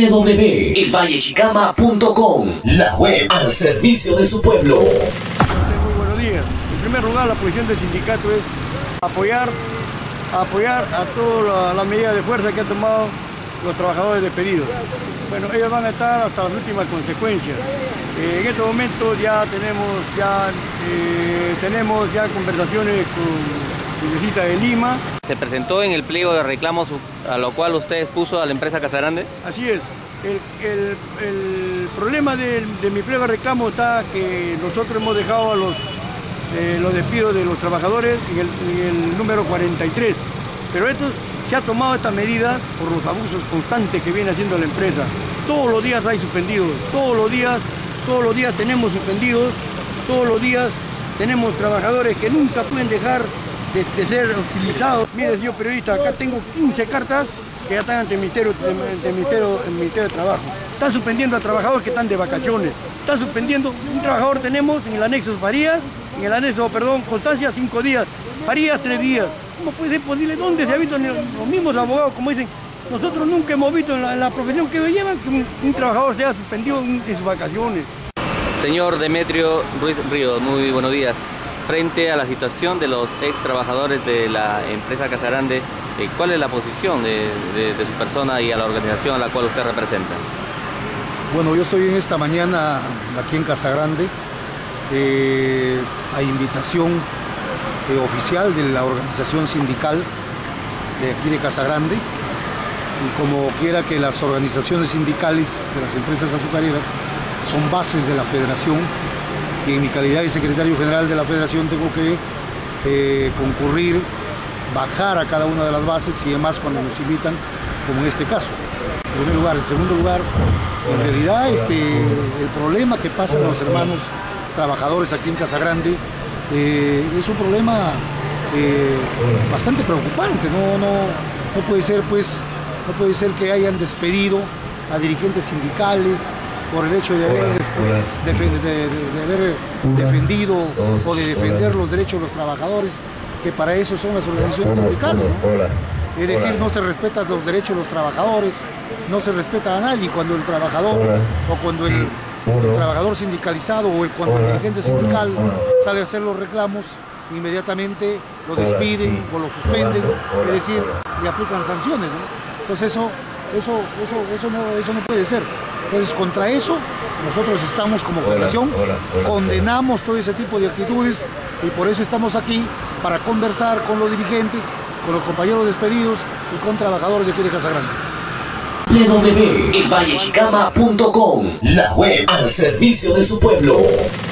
www.elvallechicama.com, la web al servicio de su pueblo. Muy buenos días. En primer lugar, la posición del sindicato es apoyar a todas las medidas de fuerza que han tomado los trabajadores despedidos. Bueno, ellos van a estar hasta las últimas consecuencias. En este momento ya tenemos conversaciones con la visita de Lima. ¿Se presentó en el pliego de reclamos a lo cual usted puso a la empresa Casagrande? Así es. El problema de mi pliego de reclamo está que nosotros hemos dejado a los despidos de los trabajadores en el número 43. Pero se ha tomado esta medida por los abusos constantes que viene haciendo la empresa. Todos los días hay suspendidos, todos los días tenemos suspendidos, todos los días tenemos trabajadores que nunca pueden dejar de ser utilizados. Mire, señor periodista, acá tengo 15 cartas que ya están ante el Ministerio de Trabajo. Están suspendiendo a trabajadores que están de vacaciones. Están suspendiendo, un trabajador tenemos en el anexo Constancia 5 días, Farías 3 días. ¿Cómo puede ser posible? ¿Dónde se ha visto los mismos abogados, como dicen? Nosotros nunca hemos visto en la profesión que ellos llevan que un trabajador sea suspendido en sus vacaciones. Señor Demetrio Ruiz Ríos, muy buenos días. Frente a la situación de los ex trabajadores de la empresa Casagrande, ¿cuál es la posición de su persona y a la organización a la cual usted representa? Bueno, yo estoy en esta mañana aquí en Casagrande a invitación oficial de la organización sindical de aquí de Casagrande, y como quiera que las organizaciones sindicales de las empresas azucareras son bases de la federación, y en mi calidad de secretario general de la federación tengo que concurrir, bajar a cada una de las bases y demás cuando nos invitan, como en este caso. En primer lugar. En segundo lugar, en realidad el problema que pasan los hermanos trabajadores aquí en Casagrande es un problema bastante preocupante. No puede ser, pues, no puede ser que hayan despedido a dirigentes sindicales por el hecho de haber defendido o de defender los derechos de los trabajadores, que para eso son las organizaciones sindicales, ¿no? Es decir, no se respetan los derechos de los trabajadores, no se respeta a nadie cuando el trabajador o cuando el trabajador sindicalizado o cuando el dirigente sindical sale a hacer los reclamos, inmediatamente lo despiden o lo suspenden, es decir, le aplican sanciones, ¿no? Entonces eso no puede ser. Entonces, contra eso nosotros estamos como federación, condenamos todo ese tipo de actitudes, y por eso estamos aquí, para conversar con los dirigentes, con los compañeros despedidos y con trabajadores de aquí de Casagrande. www.elvallechicama.com, la web al servicio de su pueblo.